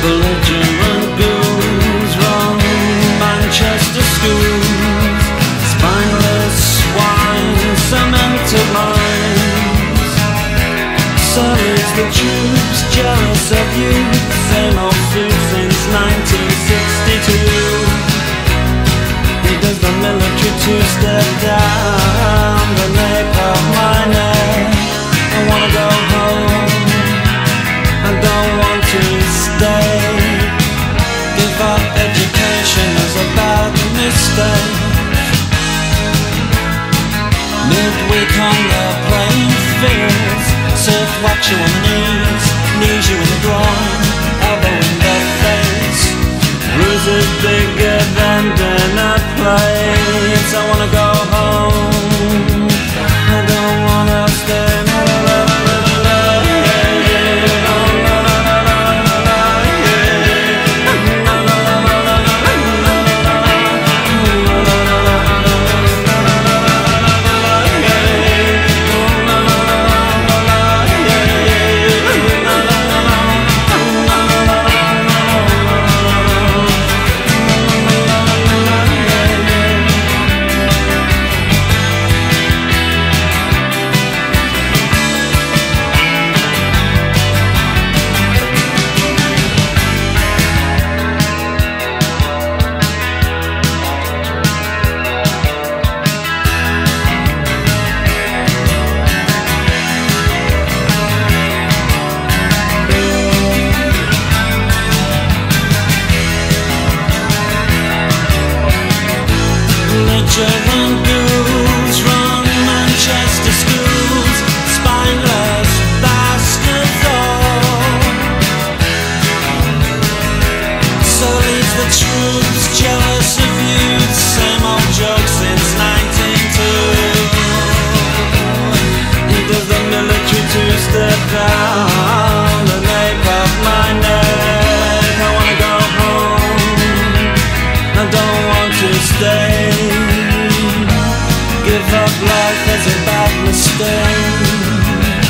belligerent ghouls run Manchester schools, spineless swine, cemented minds. So is the troops jealous of you, same old suit since 1962. Does the military two-step down the nape of my neck? I wanna go home, I don't want to stay. Give up education is a bad mistake. Midweek on the playing fields, surf watch you on the knees you in the groin, elbow in the face. Bruises bigger than dinner plates. I wanna go home, I don't wanna stay. Belligerent ghouls run Manchester schools, spineless bastards all. So leaves the troops jealous of youth, same old joke since 1902. Does the military two-step down the nape of my neck? I wanna go home, I don't want to stay. Give up life as a bad mistake.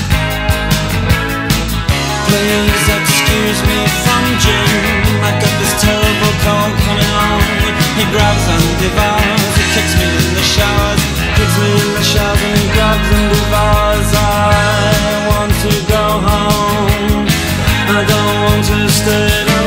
Please excuse me from Jim, I got this terrible cold coming on. He grabs and devours, he kicks me in the showers, and he grabs and devours. I want to go home, I don't want to stay.